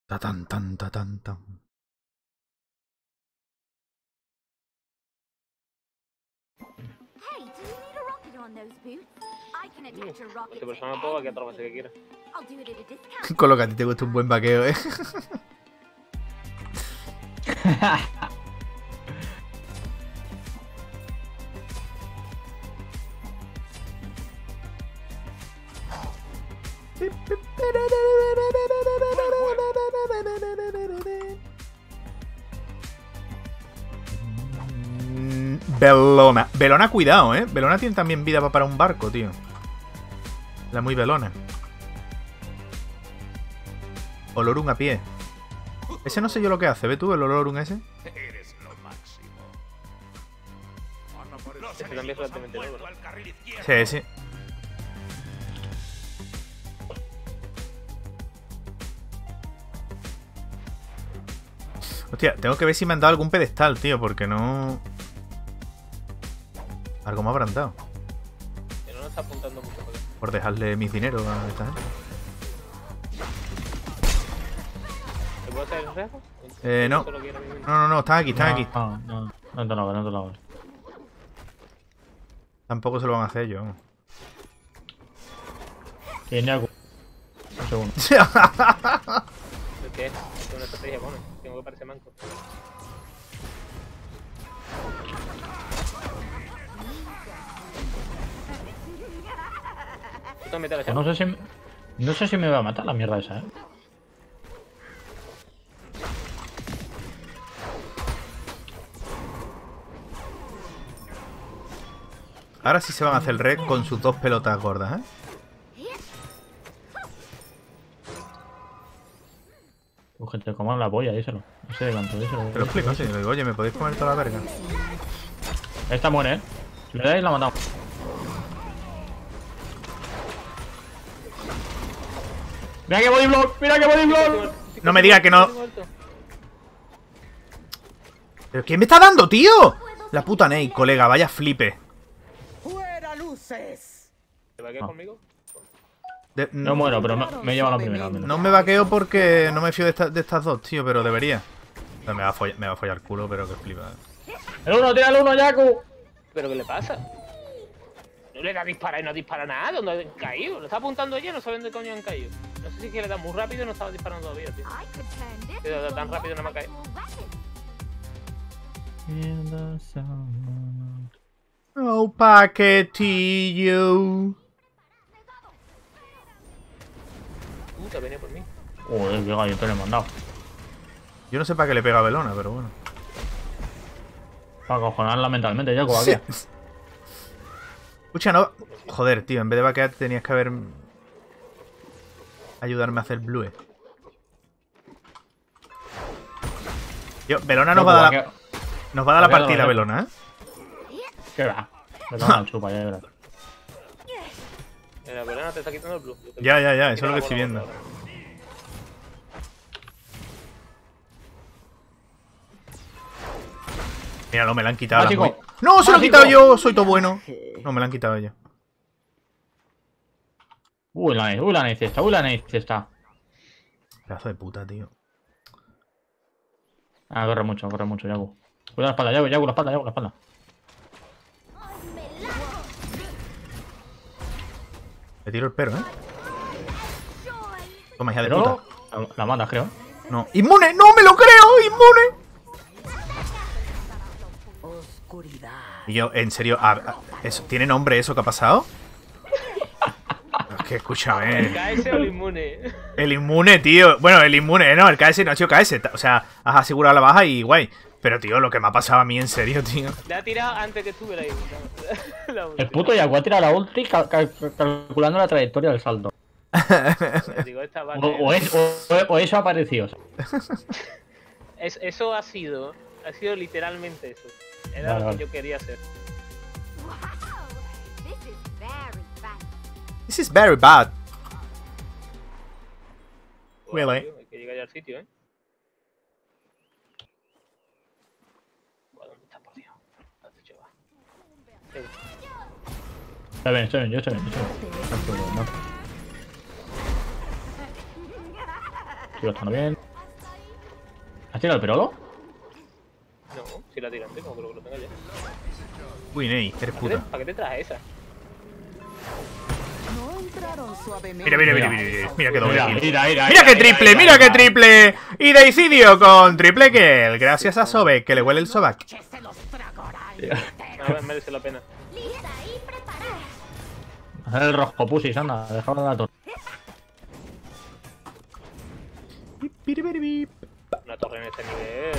Ta tan tan ta tan tan. Hey, do you need a rocket on those boots? I can attach a rocket Esta to persona puede vaquear any todas las veces que quiera. I'll do it at a discount. Con lo que a ti te gusta un buen vaqueo, ¿eh? Belona. Belona, cuidado, ¿eh? Belona tiene también vida para un barco, tío. La muy Belona. Olorun a pie. Ese no sé yo lo que hace. ¿Ve tú el Olorun ese? Eres lo máximo. Este también es relativamente nuevo. Sí, sí. Hostia, tengo que ver si me han dado algún pedestal, tío, porque no... Algo me habrán dado. Que no nos está apuntando mucho por acá. Por dejarle mis dineros a esta gente. ¿Te puedo hacer el refo? No. Solo quiero mi- No, están aquí, están aquí. No te lo hagas, no te lo hagas. Tampoco se lo van a hacer yo. Tiene algo. Un segundo. ¿Qué es? Es una estrategia buena. Tengo que parecer manco. Tú también te la Pues no sé si... No sé si me va a matar la mierda esa, ¿eh? Ahora sí se van a hacer el red con sus dos pelotas gordas, ¿eh? Pues que te coman la polla, díselo. No sé de canto, díselo. Te lo explico, sí. Le digo, oye, ¿me podéis comer toda la verga? Esta muere, ¿eh? Si le dais, la matamos. ¡Mira qué bodyblock! ¡Mira qué bodyblock! No me diga que no. ¿Pero quién me está dando, tío? La puta Ney, colega, vaya flipe. ¡Fuera luces! ¿Te va a quedar conmigo? No muero, pero me lleva la primera. al menos. No me vaqueo porque no me fío de estas dos, tío, pero debería. O sea, me va a follar el culo, pero que flipa. ¡El uno, tira el uno, Yaku! ¿Pero qué le pasa? No le da dispara y no dispara nada. ¿Dónde han caído? Lo está apuntando ella y no saben de coño han caído. No sé si es que le da muy rápido y no estaba disparando todavía, tío. I could turn this Pero into a tan rápido no me ha caído. weapon. Oh, paquetillo. Puta, venía por mí. Joder, qué gallito le he mandado. Yo no sé para qué le pega a Belona, pero bueno. Para acojonarla mentalmente, Yaku, aquí. Escucha, no... Joder, tío, en vez de vaquear tenías que haber... Ayudarme a hacer blue. Tío, Belona nos va a dar nos va a dar la partida, Belona, ¿eh? ¿Qué va? Me da una chupa, ya verás. La Belona te está quitando el blue. Ya, eso es lo que estoy viendo. Míralo, me la han quitado. Mágico. ¡No, se lo he Mágico. quitado yo! Soy todo bueno. No, me la han quitado ellos. La nariz esta. Pedazo de puta, tío. Ah, corre mucho, Yaku. Cuidado la espalda, Yaku, la espalda. Le tiro el pero, ¿eh? Toma, hija de Pero puta. la matas, creo. No. ¡Inmune! ¡No me lo creo! ¡Inmune! Oscuridad. Y yo, en serio, eso, ¿tiene nombre eso que ha pasado? Es que escúchame. KS o el inmune. El inmune, tío. Bueno, el inmune, no, el KS no ha sido KS. O sea, has asegurado la baja y guay. Pero, tío, lo que me ha pasado a mí, en serio, tío. Le ha tirado antes que estuviera ahí. La ulti. El puto Yaku ha tirado la ulti calculando la trayectoria del salto. Digo, esta va a O eso ha parecido. Eso ha sido literalmente eso. Era Vale, lo que vale. yo quería hacer. Wow, this is very fun. This is very bad. Really? Tío, hay que llegar ya al sitio, ¿eh? ¿Dónde está, por Dios? ¿Dónde se va? Estoy bien, yo estoy bien. Tío, está bien. ¿Has tirado el perolo? No, si la tiran, como creo que lo tenga ya. Uy, Ney, eres puta. ¿Para qué te traes esa? No entraron suavemente. Mira, mira, mira, mira, mira qué doble Mira, kill. mira, mira, Mira qué mira, triple, mira, mira qué mira. triple. Y Deicidio con triple kill. Gracias a Sobek, que le huele el sobac. Que se los tragorán. A ver, merece la pena. Lista y preparada. Hacer el rojo pusis, anda, dejadlo de la torre. Una torre en este nivel.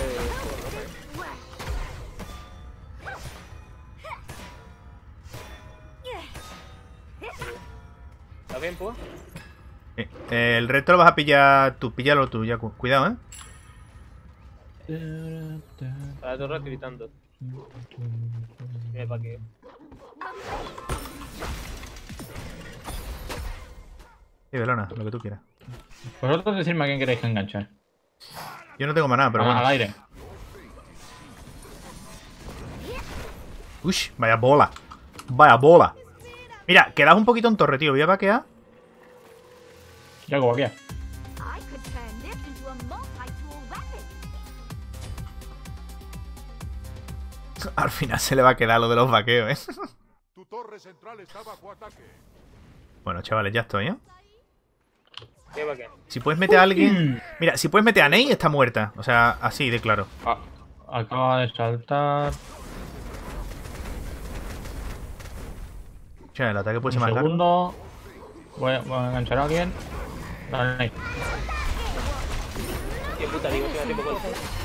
¿Está bien, pues? El resto lo vas a pillar tú. Píllalo tú, Yaku. Cuidado, A la torre gritando. Mira para qué. Sí, Belona, lo que tú quieras. Vosotros decidme a quién queréis que enganchar. Yo no tengo maná, pero Al bueno. aire. Ush, vaya bola. Vaya bola. Mira, quedas un poquito en torre, tío. Voy a vaquear. Ya como aquí. I could turn this into a multi-tool weapon. Al final se le va a quedar lo de los vaqueos, ¿eh? Tu torre central está bajo ataque. Bueno, chavales, ya estoy, ¿eh? ¿Qué para qué? Si puedes meter a alguien... Mira, si puedes meter a Ney, está muerta. O sea, así de claro. Acaba de saltar. O sea, el ataque puede ser Un más largo. segundo. Voy a enganchar a alguien. Dale ahí. ¿Qué puta digo? Si me hace poco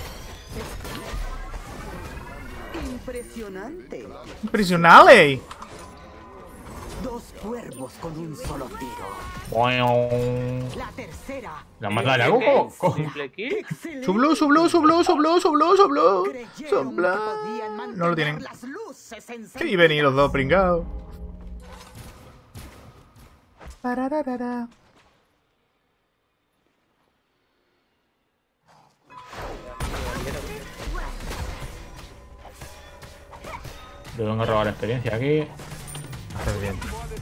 Impresionante. ¡Impresionante! Dos cuervos con un solo tiro. Bueno. La tercera. La más larga. ¿Cómo? Simple kill. Excelente. Sublu, sublu, sublu, sublu, sublu, sublu. Creyeron que Sublu. podían mantener No lo tienen. las luces Sí, encendidas. vení los dos pringados. Parararara. Le vengo a robar experiencia aquí. Haces bien.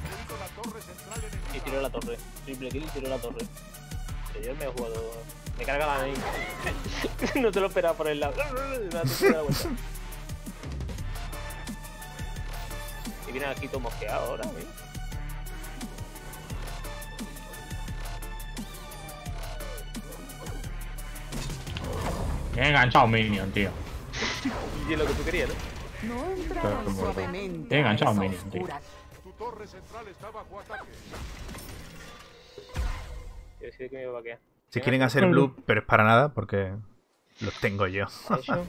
Y tiró la torre. Triple kill y tiró la torre. Que yo me he jugado. Me carga la main. No te lo esperaba por el lado. Me da toda la vuelta. Y viene aquí todo mosqueado ahora, ¿eh? Me he enganchado un minion, tío. Y es lo que tú querías, ¿no? No entraron suavemente. He enganchado a un esa minion, tío. oscura Tu torre central está bajo ataque. Yo decía que me iba a vaquear. Si quieren hacer blue, pero es para nada porque los tengo yo. Eso.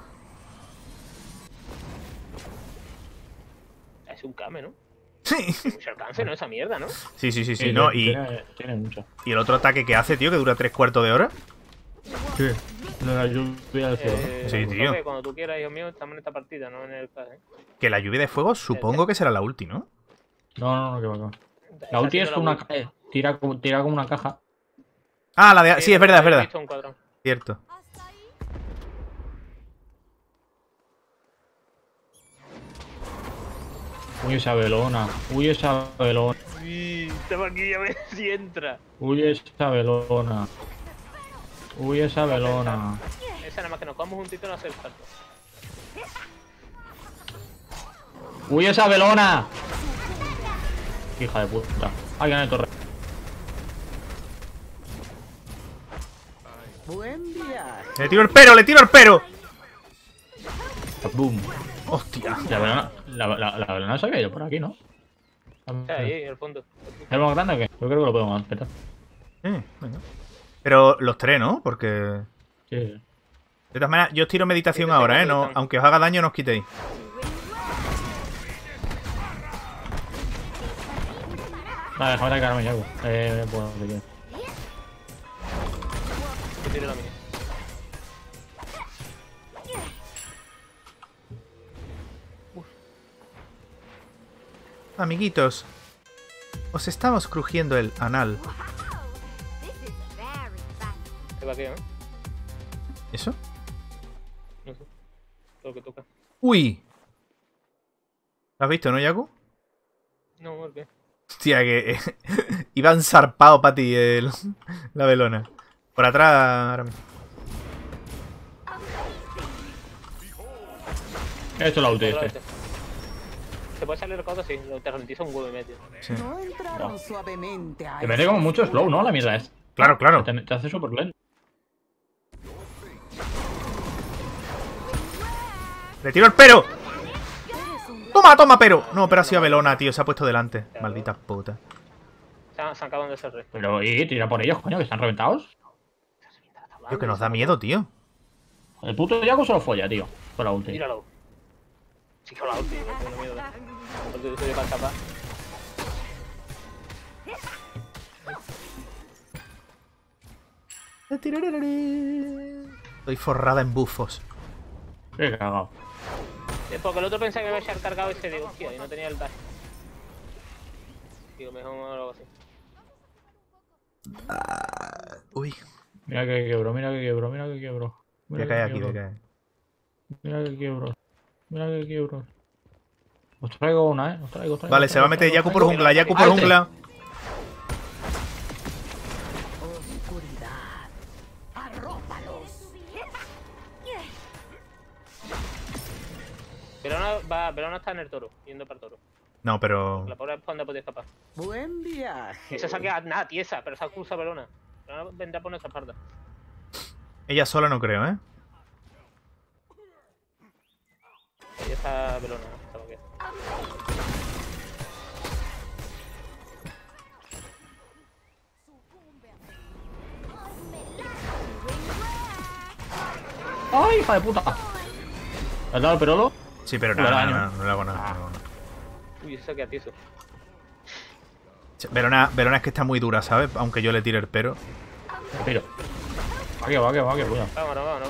Es un Kame, ¿no? Sí. Mucho alcance, ¿no? Esa mierda, ¿no? Sí, sí, sí, sí. No, y Tiene mucho. el otro ataque que hace, tío, que dura 3/4 de hora. Sí. No, la lluvia del cielo. Sí, tío. Toque, cuando tú quieras, hijo mío, estamos en esta partida, no en el CAS, ¿eh? Que la lluvia de fuego supongo que será la ulti, ¿no? No, que va. La Está ulti es haciendo una. ulti. Tira como una caja. Ah, la de... Sí, es verdad, es He verdad. visto un cuadrón. Cierto. Hasta ahí. Uy, esa velona. Uy, esa velona. Uy, estaba aquí a ver si entra. Uy, esa velona. Uy, esa velona. Esa nada más que nos comamos un tito no hace el salto. Uy, esa velona. Hija de puta. Alguien en el torre. Buen viaje. ¡Le tiro el pero! ¡Le tiro el pero! Boom. ¡Hostia! La velona se había ido por aquí, ¿no? Ahí, en el fondo. ¿Es más grande o qué? Yo creo que lo podemos petar. Venga. Pero los tres, ¿no? Porque... De Sí. todas maneras, yo os tiro meditación Sí, ahora, ¿eh? tengo No, meditación. aunque os haga daño, no os quitéis. Vale, déjame atacarme ya, pues. Bueno, te quiero. Yo tiro la mía. Amiguitos, os estamos crujiendo el anal. Wow. This is very fun. ¿Qué va qué, no? ¿Eso? No sé. Todo lo que toca. ¡Uy! ¿Lo has visto, no, Yaku? No, ¿por qué? Hostia, que iban zarpado para ti la velona. Por atrás, ahora mismo. He hecho la ulti Otro este. ¿Se puede salir recodo? Sí, lo te ralentiza un huevo y medio. Sí. No entraron suavemente a Te mete como mucho slow, ¿no? La mierda es. Claro, claro. Te hace súper lento. ¡Le tiro el pero! ¡Toma, toma, pero! No, pero ha sido Belona, tío. Se ha puesto delante. Maldita puta. Se acaban de hacer rey. Pero, tira por ellos, coño, que están reventados. Tío, que nos da miedo, tío. El puto Yaku se lo folla, tío. Con la ulti. Míralo. Sí, con la ulti, no tengo miedo. Porque estoy para escapar. Estoy forrada en bufos. Qué cagado. Porque el otro pensaba que me había cargado ese, digo, hostia, y no tenía el dash. Digo, mejor algo así. Uy. Mira que quebró, mira que quebró, mira que quebró. Voy a caer aquí, voy a caer. Mira que quebró. Mira que quebró. Os traigo una, Os traigo. Vale, se va a meter Yaku por jungla, Yaku por jungla. oscuridad. Arrópalos. Verona está en el toro, yendo para el toro. No, pero... La pobre Panda podía escapar. Buen viaje. Esa saquea nada, tiesa, pero esa cruza Verona. Verona vendrá por nuestra espalda. Ella sola no creo, ¿eh? Ahí está Verona, esa vaquea. ¡Ay, hija de puta! ¿Le has dado el perolo? Sí, pero Le da daño. no le hago nada. No le hago nada. Uy, esa saquea tieso. Verona es que está muy dura, ¿sabes? Aunque yo le tire el pero. Tiro. Va que va, cuidado. Vámonos.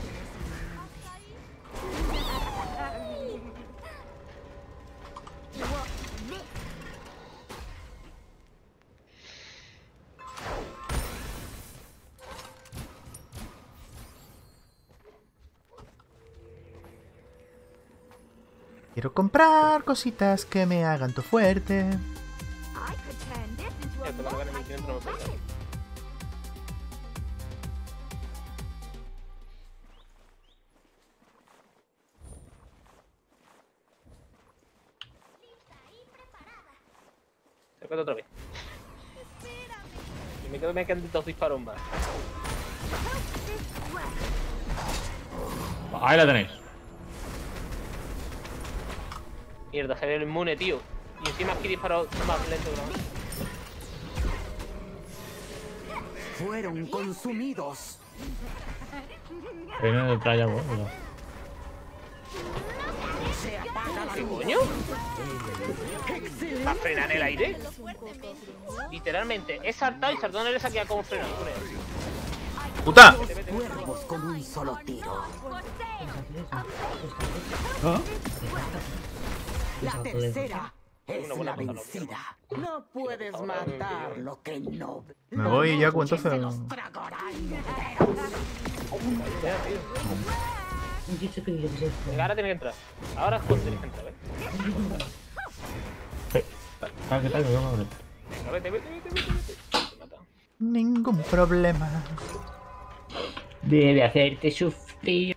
Quiero comprar cositas que me hagan tu fuerte. I could turn this into a Esto me lo gana mi tiempo, no me pasa. Acércate otra vez. Y me quedan 2 disparos más. Ahí la tenéis. Mierda, salió el inmune, tío. Y encima aquí disparado más lento que la mano. Fueron consumidos. Viene detrás ya, cuidado. Se apaga la ¿Qué luz. coño? ¿Para frenar en el aire? Literalmente, he saltado y saltado en el saquea como frenar. ¡Puta! Cuervos con un solo tiro. La tercera es la vencida. No puedes matar lo que no. Me voy, Yaku, entonces. Se los tragarán enteros. Venga, ahora tiene que entrar. Ahora es cuando tienes que entrar, ¿ves? ¿Qué tal? Venga, vete. Te mata. Ningún problema. Debe hacerte sufrir.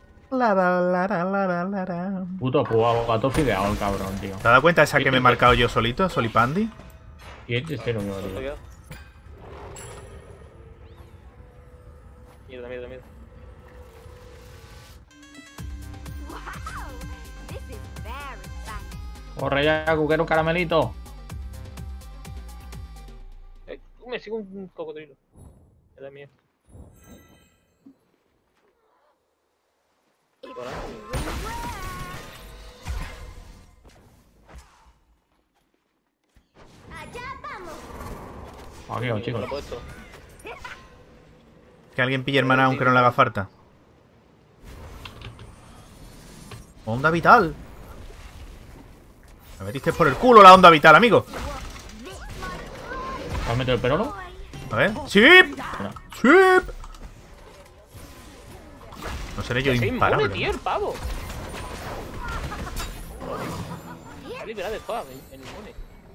La. Puto pugado, gato fideado el cabrón, tío. ¿Te has dado cuenta de esa que me he marcado yo solito? Solipandi. Y este cero, Te tío. quedas. Mierda. Wow, this is very fun. Corre ya, que quiero un caramelito. Me sigo un cocodrilo. Era mío. Hola. Allá vamos. Aquí, Lo he chicos. puesto. Que alguien pille hermana aunque no le haga falta. Onda vital. Me metiste por el culo la onda vital, amigo. ¿Vas a meter el perolo? A ver. ¡Sí! Espera. ¡Sí! No seré yo Es inmune, imparable. tío, el pavo. Está liberado de todas, el inmune.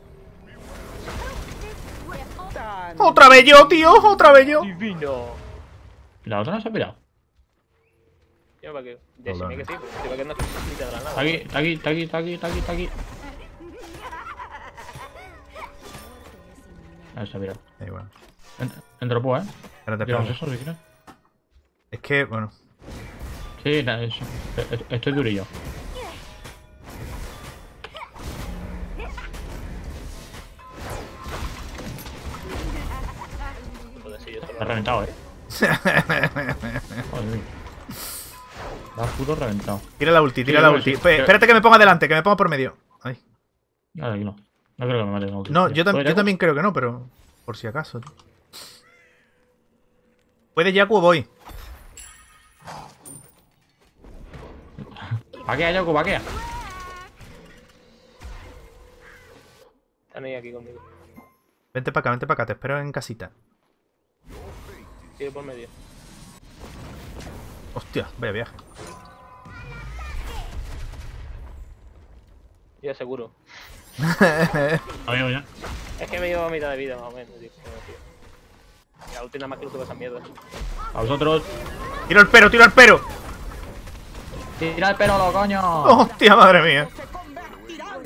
Tan ¡Otra vez yo, tío! ¡Otra vez yo! Divino. La otra no se ha pirado. Yo me vaqueo. Decime que sí, porque estoy vaqueando ni te dará nada. Está aquí. Ahí está, mira. Da igual. Entropo, Espérate, Tiramos espérate. eso si quieres. Es que, bueno. Sí, estoy durillo. Joder, si yo Me solo ha reventado, Joder. La puto reventado. Tira la ulti, tira Sí, la no, ulti. sí. Espérate que me ponga delante, que me ponga por medio. Ay. Nada, aquí no. No creo que me maten. No, yo también creo que no, pero por si acaso, tío. ¿Puede Yaku o voy? Vaquea, Yaku, vaquea. están ahí aquí conmigo. Vente para acá, te espero en casita. Tiro por medio. Hostia, vaya viaje. Yo seguro. Amigo, ya. Es que me llevo a mitad de vida más o menos, tío. La última más que lo tuve esa mierda. A vosotros. ¡Tiro el pero, tiro el pero! ¡Tira el pelo, coño! ¡Hostia, madre mía! Se convertirán.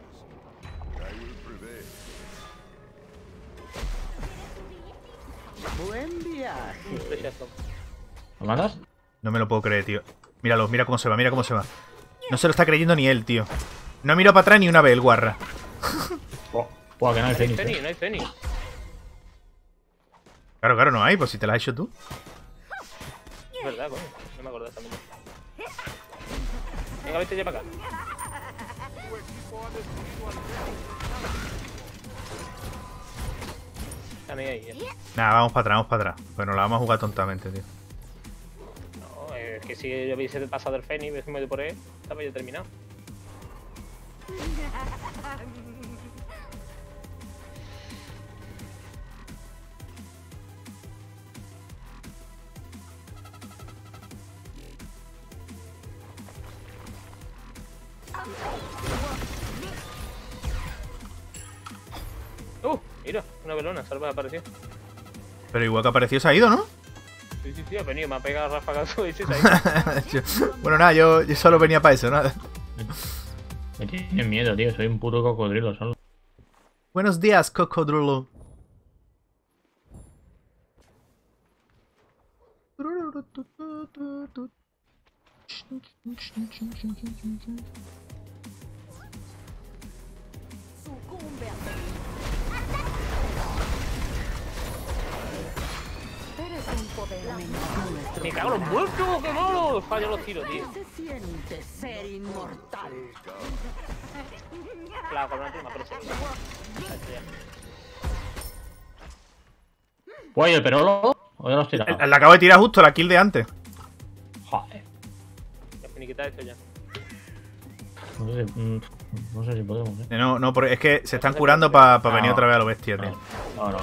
Buen viaje. Flechazo. ¿Lo matas? No me lo puedo creer, tío. Míralo, mira cómo se va, mira cómo se va. No se lo está creyendo ni él, tío. No miro para atrás ni una vez el guarra. Buah, que no hay No hay Fénix, Fénix, no hay Fénix. Claro, no hay, pues si te la has hecho tú. Es verdad, coño. No me acuerdo de esa mierda. Venga, vete ya para acá. Están ahí, Nada, vamos para atrás. Bueno, la vamos a jugar tontamente, tío. No, es que si yo hubiese pasado el Fénix, hubiese medio por él, estaba ya terminado. Mira, una velona, salva apareció. Pero igual que apareció se ha ido, ¿no? Sí, ha venido, me ha pegado rafagazo y sí, se ha ido. Bueno, nada, yo solo venía para eso, nada. Me tienes miedo, tío. Soy un puto cocodrilo solo. Buenos días, cocodrilo. Sucumbe Eres un poder menor nuestro. ¡Me cago en los muertos! ¡Qué malo! Fallo los tiros, tío. ¿Qué se siente ser inmortal? Claro, con una prima, pero sí. Oye, pero ¿o ya lo has tirado? Le acabo de tirar justo la kill de antes. Joder. Ya finiquita esto ya. No sé si podemos, No, porque es que se están curando para venir otra vez a lo bestia, tío. No.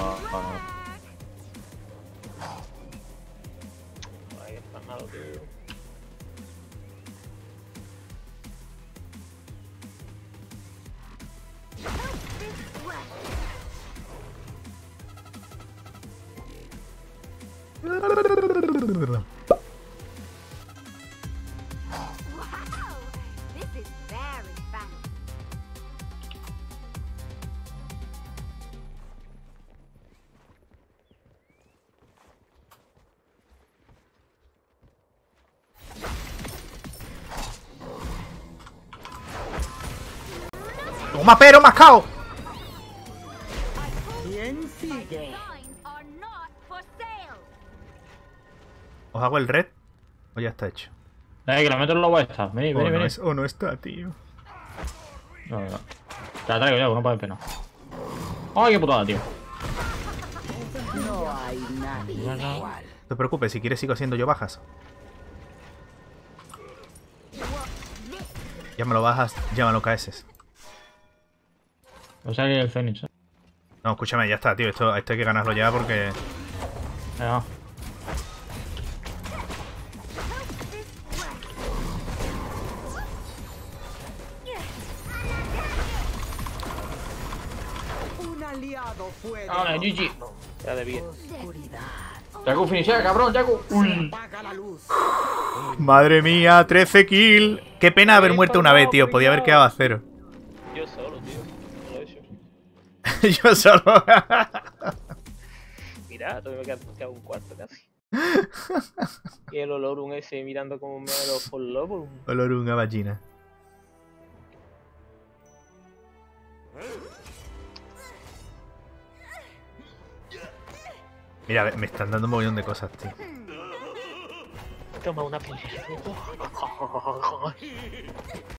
Ay, está malo, tío. Wow! This is very fun. ¡Toma pero, mascao! ¿Quién sigue? Designs are not for sale. ¿Os hago el red? O ya está hecho. Que la meto en la web esta. Vení. O no está, tío. No. Te la traigo ya, que no puede pena. ¡Ay, qué putada, tío! No hay nadie igual. No te preocupes, si quieres sigo haciendo yo bajas. Ya me lo bajas, ya me lo caeses. O sea que el Fénix, No, escúchame, ya está, tío. Esto hay que ganarlo ya porque... Venga. Un aliado fue Ahora, GG. Ya de bien. oscuridad. Yaku, finishea, cabrón, Yaku. Uy. Apaga la luz. Madre mía, 13 kills. Qué pena haber muerto una vez, tío. Podía haber quedado a 0. Yo solo, tío. Solo eso. Yo solo. Mira, todavía me queda un cuarto casi. Y el olor un ese mirando como me lo por lobo. Olor a una vagina. Mira, me están dando un montón de cosas, tío. Toma una pelea.